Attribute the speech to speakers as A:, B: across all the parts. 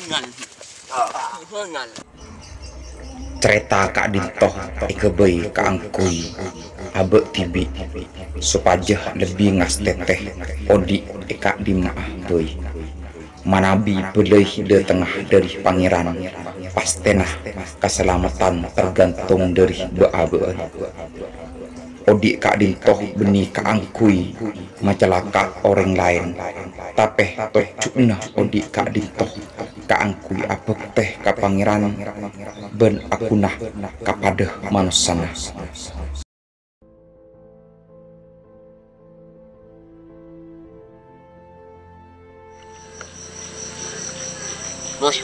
A: Cerita Kak Dintoh ikebei kaangkui abek tibi supaya lebih ngas teteh odi Kak Dimaah bei manabi beleh de tengah dari pangeran pastenah keselamatan tergantung dari beabeen odi Kak Dintoh beni kaangkui macelaka orang lain tapeh tocukna odi Kak Dintoh kaangkui apek teh ka pangeran ben akunah kapada manusana.
B: Bos,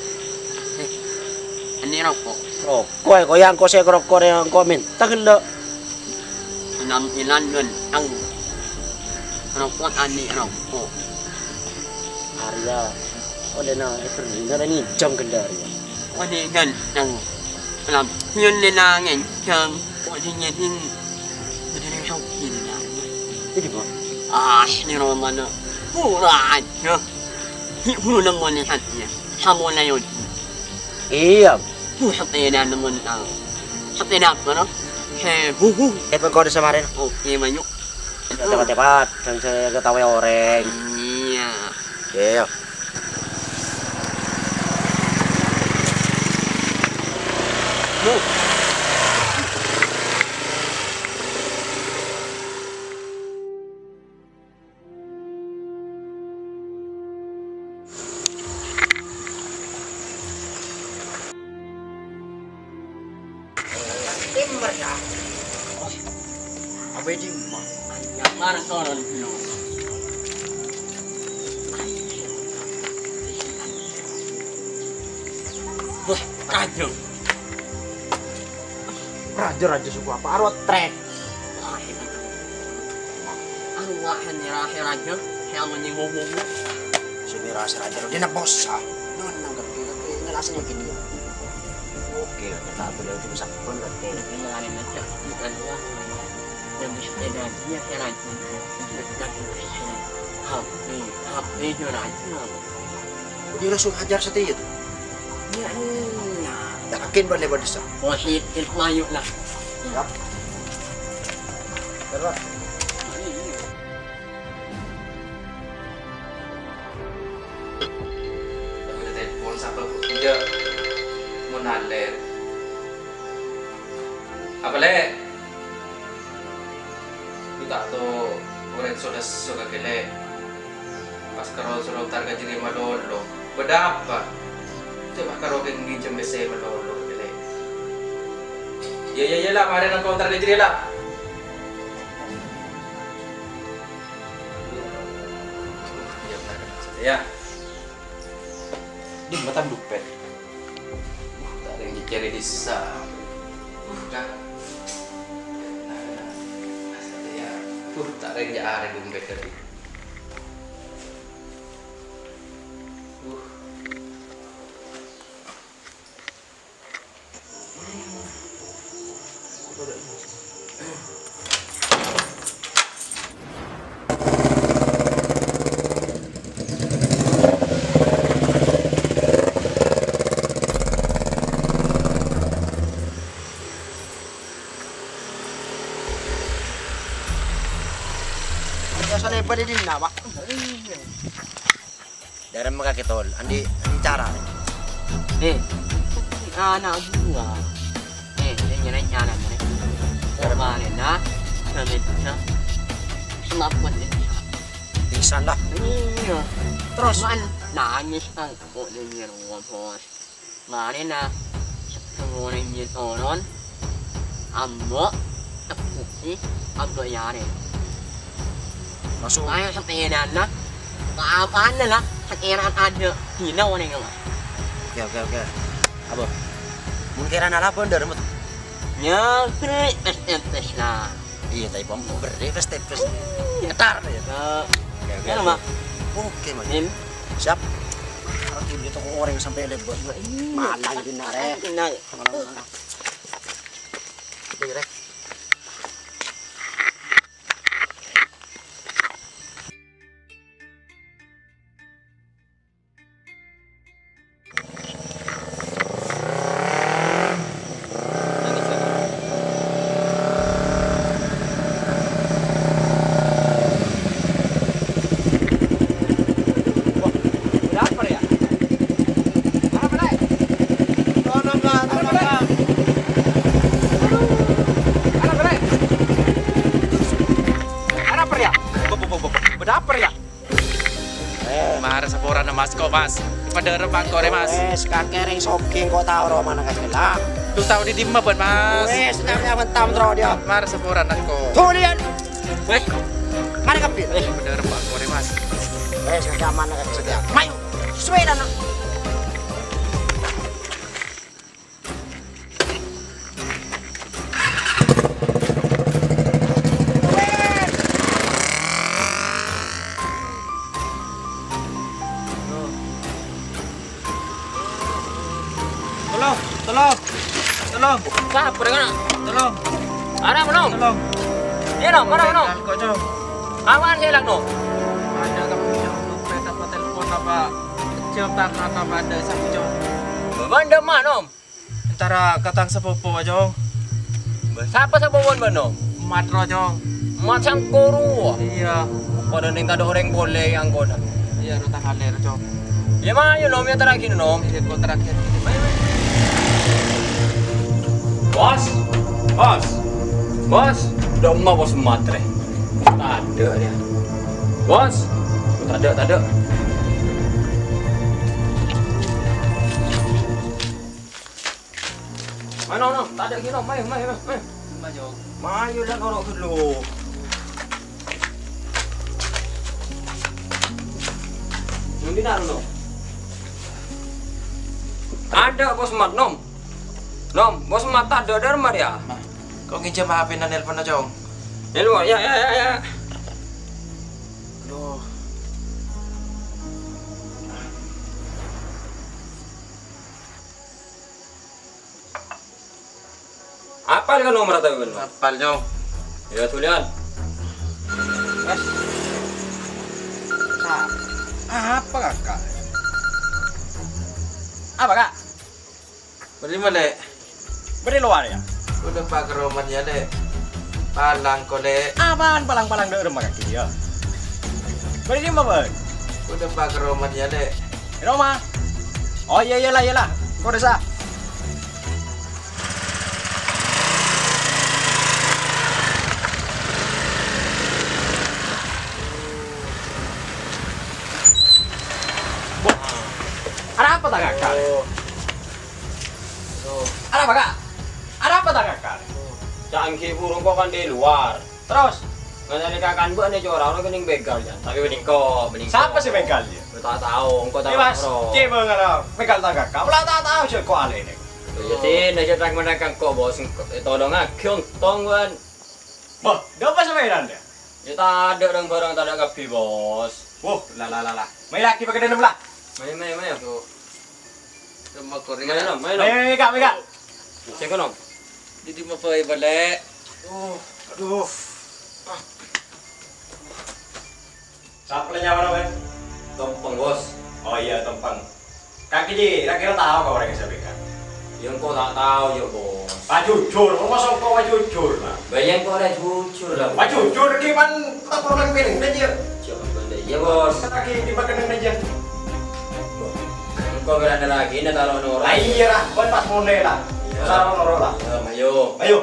B: ini rokok.
C: Rokok yang kau saya rokok yang komen. Tak kena.
B: 6 ilan nun ang rokok ani rokok.
C: Arya, oleh na perlu ni jam kendari.
B: Ini kan yang dalam yun linangin yang pwedeng yung madaling shokin na.
C: Jadi apa?
B: Ini naman na muraan nyo. Himunang mo ni hatnya. Samo na yun.
C: Iya.
B: Hatinan naman ang hatinan ko no. Buhu.
C: Ito kau ada samarin.
B: Oke manyo.
C: Cepat-cepat, saya ketahui orang.
B: Iya.
C: Iya.
B: Apa ini? Yang mana soal itu? Wah, raja.
C: Raja suku apa? Arwah trek.
B: Arwah ni raja. Yang menyinggung.
C: Sini rasa raja. Dia nak bos. Non nangkap kita. Ngelasnya gini. Oke, kita boleh itu bisa pun berarti.
B: Ini ada macam bukan lah. Yang bersepeda dia raja. Dekat HP je raja.
C: Dia langsung hajar setia itu.
B: Ya,
C: Yakin boleh berdesa.
B: Wasit ilmu lah.
C: Yap. Terus.
A: Udah telepon sampai dia menaler. Apa le? Kita tuh orang sudah kele. Pas kalau sudah targa jadi madolo. Beda apa? Coba kalau kengin jembese madolo kele. Ya lah, ada nang counter jadi lah. Ya. Di mata dompet. Tak ada yang dicari di sana. Dah. Ya. Tak ada yang ada dompet tadi.
C: Soalnya pada di nama. Dari mereka kita, andi cara.
B: Anak gua. Dia nyerang anak mereka. Kemarin nah, sebenarnya selamat dia.
C: Bisa lah.
B: Iya.
C: Terus
B: Man nangis aku dengan bos. Kemarin nah, semuanya nyetoron. Ambok, tepuki, ambok yare.
C: masuk.
B: Ayo sa pera na. Kaapaan na lang. Sa pera ada. Hinaw na nga.
C: Oke. Apa? Mungkin anak apa ndak remut?
B: Ya, tes lah.
C: Iya, tapi pom beri tes. Ngetar ya.
B: Oke. Ano ma?
C: Oke, Mas.
B: Nim.
C: Siap. Kalau tim itu orang sampai lebot. Malang din na re.
B: Inay.
C: Oke, re.
A: mas kok mas. Pada rembang kok deh mas.
C: Wes kakek soking kok tahu roh mana kajelah.
A: Lu tahu di dimma ban mas.
C: Wes namanya mentam terus dia.
A: Mar sepuran aku.
C: Tuh lihat.
B: Weh,
C: Mana kapit?
A: Pada rembang kok deh mas.
C: Wes nyaman nak sedia. Mayu. Suwe dan.
A: Tolong.
B: siapa dengan?
A: Tolong.
B: Ada belum?
A: Tolong.
B: Iya dong, mana mana?
A: Kok jong.
B: Awan saya lang no.
A: Ada kamu yang lupa apa telepon apa. Jawab tak apa ada satu jong.
B: Banda mana om?
A: Antara katang sepupu jong.
B: Siapa sa bawon ba no?
A: Matro jong.
B: Macam kuru.
A: Iya.
B: Pada ning tado orang boleh yang kona.
A: Iya rutang haler jong.
B: Ya mah yun om, yung tarakin nom.
A: Iya kau terakhir.
B: Bos, udah mau bos matre. Tak ada dia. Bos, tak ada. Mana, tak ada gini, main.
A: Maju.
B: Mayu lang orang dulu. Hindi na no. Ada bos mat nom. Bos mat ada dari Maria.
A: Kau nginjam HP na nelpon na jong.
B: Ya lu, ya.
A: Aduh.
B: Apa kan nomor tahu kan?
A: Apal jong.
B: Ya tulian.
C: Apa kakak?
B: Apa kak?
A: Beri male.
C: Beri luar ya.
A: Udah pak ke rumahnya deh. Palang ko le.
C: Apaan palang-palang dek rumah kaki dia? Beri di mana?
A: Udah pak ke rumahnya deh.
C: Di rumah. Oh iyalah. Kau desa. Ada apa tak kakak? Ada apa kak? Ada apa tak kakak?
B: Cangki burung kok kan di luar.
C: Terus?
B: Nggak kakan buat nih orang orang kening begal ya. Tapi bening kok.
C: Siapa sih begal dia?
B: Tak tahu, engkau tak
C: Mas,
B: tahu.
C: coba nggak begal tak kakak? Belah tak tahu sih kok alih ini.
B: Jadi, nasi tak mereka kok bos. Tolong kyung tongguan.
C: Bah, dapat sepeda dia?
B: Kita ada orang barang tak ada kapi bos.
C: Wah, lah. Main lagi pakai dalam lah.
B: Main.
A: Tuh. Rumah ko rin
B: Main
A: na.
B: nom.
C: Main kak.
B: Cek nom.
A: Di mo pa ibale.
C: Aduh. Siapa nyawa namanya?
B: Tompong bos.
C: Oh iya, Tompang. Kaki ji, kira-kira tahu kau orang yang saya berikan?
B: Yang kau tak tahu ya bos.
C: Pak jujur, masa kau pak jujur lah.
B: Bayang kau ada jujur lah.
C: Pak jujur, gimana tak perlu piring aja.
B: Ya bos.
C: Kaki di bagian aja.
B: Kau berada lagi, nak taruh nora.
C: Ah iya lah, buat pas monde lah. Sarang noro lah.
B: Ayo.
C: Ayo.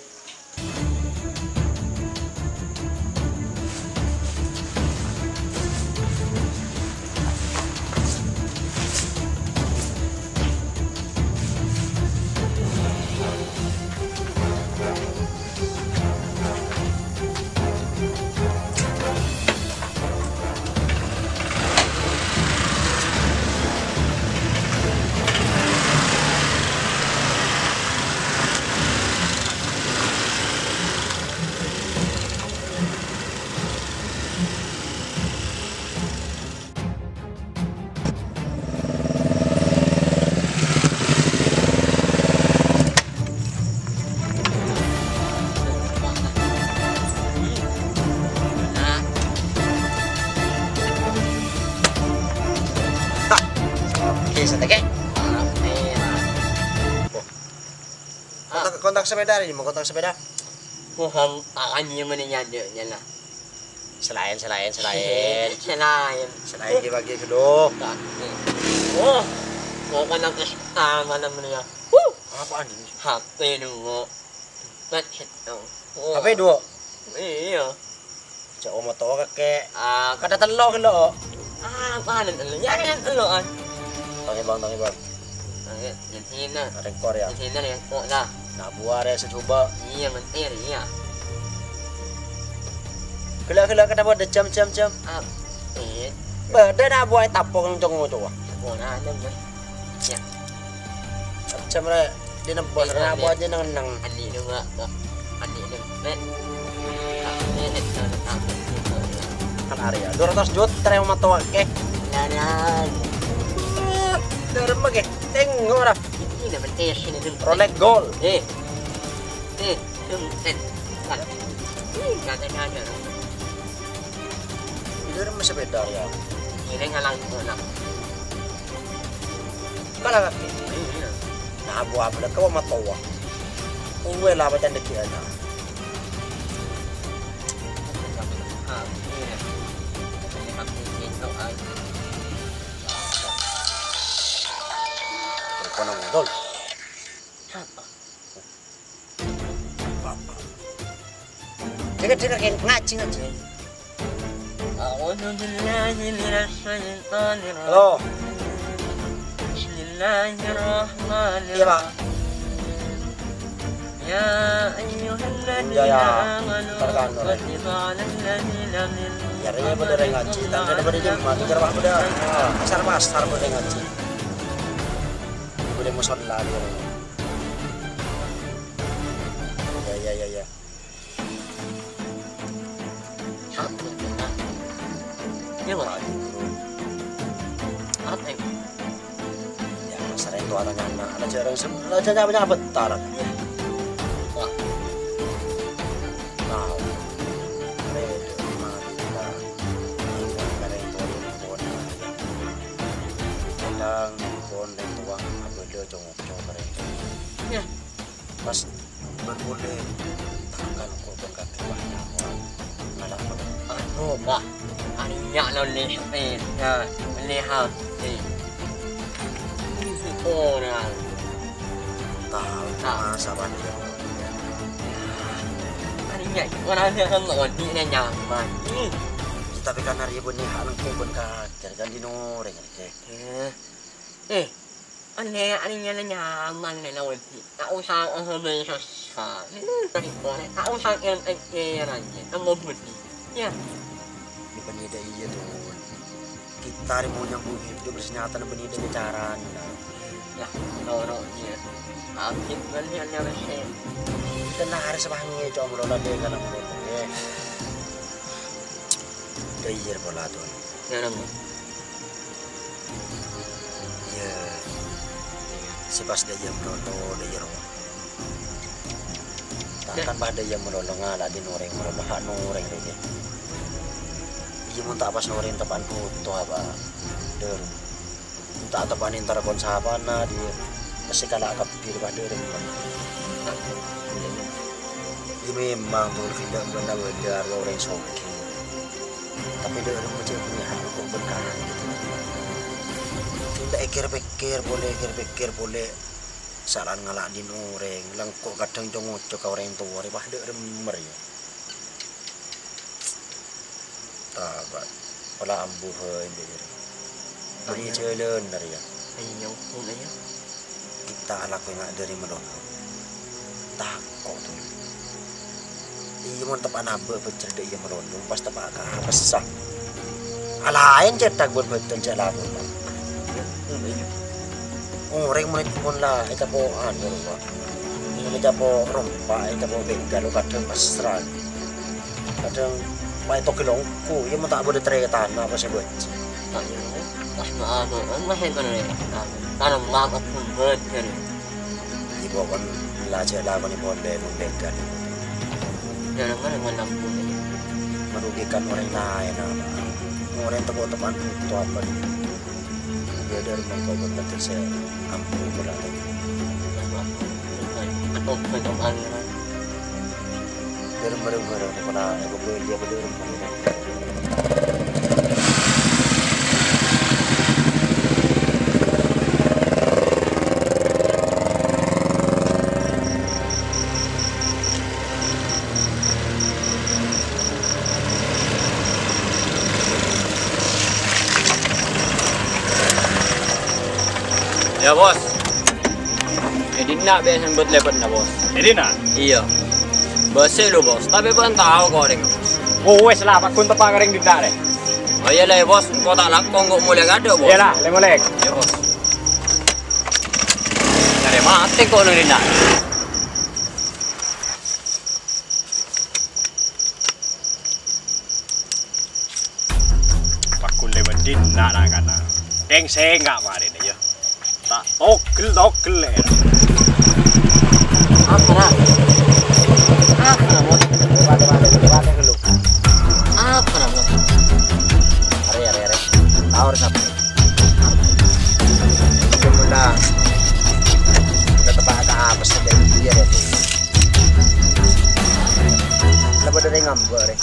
C: Kontak sepeda ini, mau kontak sepeda?
B: Muhang akan niya maninyado niya na.
C: Selain.
B: Selain.
C: Dibagi kedua.
B: Oh, mau ka nang kasama naman niya.
C: Apaan ini?
B: Happy nungo. Bakit no?
C: Apa dua?
B: Iya.
C: Cak omo to kakek. Kada telo kelo.
B: Paano lo? Yan lo an.
C: Tangi bang.
B: Yan hina.
C: Rekor ya.
B: Yan hina yan ko na.
C: Nabuare sa coba.
B: Iya mentir iya.
C: Kela ka dapat ada jam. Beda na buai tapong ng tungo to.
B: Ko na alam mo. Ya.
C: Jam ra di na bos na buat niya nang
B: Ani nung nga. Ani nung men. Ini
C: kan area. 200 juta yung matuwa ke.
B: Nanan.
C: Derma ke. Tengo ra.
B: Ini naman tayo sinunod.
C: Rolex gold.
B: Kata-kata.
C: Itu rin sa beda ya.
B: Ini nga lang ko na.
C: Kala ka. Nabuha mo na ka matuwa. Uwe la ba tan dekian na. Telepon ng dol. Teka ngaji.
B: أعوذ بالله من الشيطان
C: Halo.
B: الرجيم بسم الله الرحمن
C: Iya, Pak.
B: يا أيها الذين
C: Ya.
B: آمنوا
C: Tarkan, Nore.
B: كتب على الذين من
C: Yari pada ring ngaji. Tanda pada jam mati jarwah pada. Pasar pada ngaji. Boleh musalla dia. Ya.
B: Ini apa? Apa ini?
C: Ya, sering tuh ada nyana. Ada jarang banyak betar.
B: Wah,
C: Nah, kadang pon dan tuang ambil dia congok mereka.
B: ya.
C: Pas berboleh takkan korban kaki banyak orang ngalah pada.
B: Ano ba? Ano niya na ulit ya, melihat orang
C: Tahu masa banyak.
B: ano niya, wala niya kan noon, di na nyaman.
C: Tapi kan hari pun ni halang korban kaki kan dinoreng ke.
B: Ano niya na nyaman na noon. Nausang ang sabi sa nausang yung ay-iran niya, ang mabuti. Ya.
C: Di penida iya tuh. Kita rin mo niyang buhib do bersenjata na penida niya cara na.
B: Ya, loro niya. Akit man niya na siya.
C: Kita na hari sa bahangi coba lola dia kan mo eh. Dayir bola tuh.
B: Yan mo.
C: Ya. Si pas dayir proto dayir. Takkan pada yang menolong ngala di noreng menolong hak noreng lagi. Iya mun tak pas noreng tepan foto apa. Der. Tak tepan intara kon sahabana dia. Masih kalah kapir pada der. Iya memang tuh tidak benar benar orang soki. Tapi der macam punya hak kok berkah gitu. Tidak pikir boleh. Saran ngalak di noreng langkok kadang jongo ka orang tua ri bah dek remer ya tabat pola ambu he inde beri jelen dari ya
B: Ayaw ko na yan.
C: kita ala ko nga dari melon takot tuh iya mon tepan abe becerde iya melon pas tepak ka pesah alain cetak buat betul jalan orang mulai pun lah, kita po anu rumah, kita po rompa, kita po benggal, kadang pasrah, kadang may to kilongku, yung mo tak boleh teriak tanah apa sih buat?
B: Ayaw. Mas maano. Ang mahal ka na rin. Parang makap kong bird ka rin.
C: Ibu kan belajar lah ni boleh membenggal,
B: Yan naman ang alam ko na yan.
C: merugikan orang lain apa? Orang tepuk tepan itu apa? Dia dari mengkau berkata saya ampun berada.
B: Ako pa itong aliran.
C: Dari mereka ni pernah aku beli dia beli rumah.
B: Lah bos. Jadi nak biasa buat lebat na bos.
D: Jadi nak.
B: Iya. Bos lo bos, tapi pun tahu kau deh.
D: Oh wes lah, pak kun tepak kering dinda deh.
B: Oh iya lah bos, kau tak lakong kau mulai ada bos.
D: Iyalah, lemolek.
B: Iya bos. Dari mati kau nuri nak.
D: Pak kun lebat dinda nak kana. Deng senggak mari nih ya. Tak togel ya.
B: Apa lah? Apa lah bos?
C: Lewat dulu.
B: Apa lah bos?
C: Are. Tawar sap. Mula. Udah tebak apa sih dari dia deh. Lepas dari ngambek deh.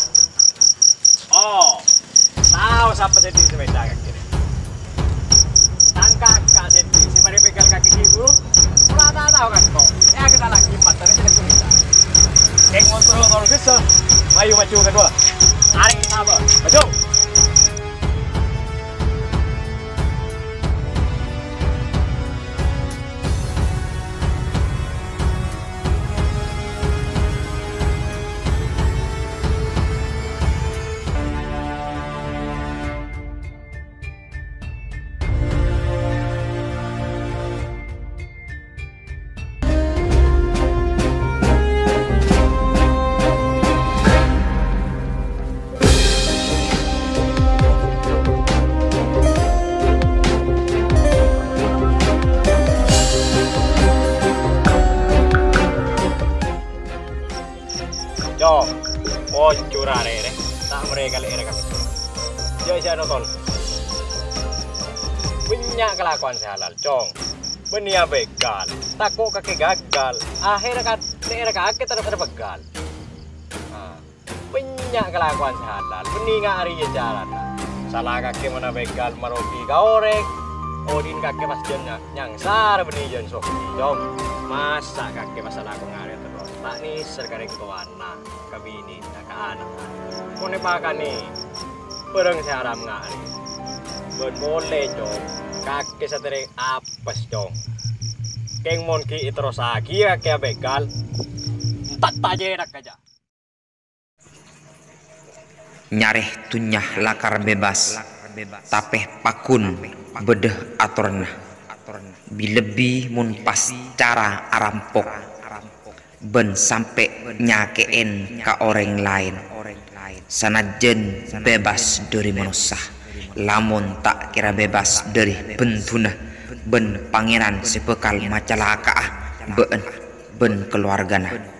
D: Oh, tahu siapa sedih sepeda kaki ini? Tangkak kak sedih, si mari pegal kaki ibu. Pula tak tahu kan kok? Ya kita lagi materi tidak bisa. Keng kontrol bisa. Ayo maju kedua. Tarik sama, maju. Yo, oh curare deh, tak mereka lek kami. Yo saya nonton. Punya kelakuan halal, cong. Benia begal, takut kaki gagal. Akhirnya kan daerah kaki terus begal. Punya kelakuan halal, bening hari jalan. Salah kaki mana begal marogi gaorek. Odin kaki mas jennya nyangsar benih jen sok. Cong, masa kaki masalah aku ngari terus. Tak nih sergaring kawana kabini nak anak. Kone pakan nih, perang seharam ngari. Boleh cong, kaki sateri apes cong. Keng monki terus lagi kaki begal. Tak jerak aja.
E: Nyareh tunyah lakar bebas, tapeh pakun bedeh atorna. Bilebi mun pas cara arampok, ben sampai nyakeen ka orang lain. Sanajen bebas dari manusia, lamun tak kira bebas dari bentuna, ben pangeran sepekal macalakaah ben keluargana.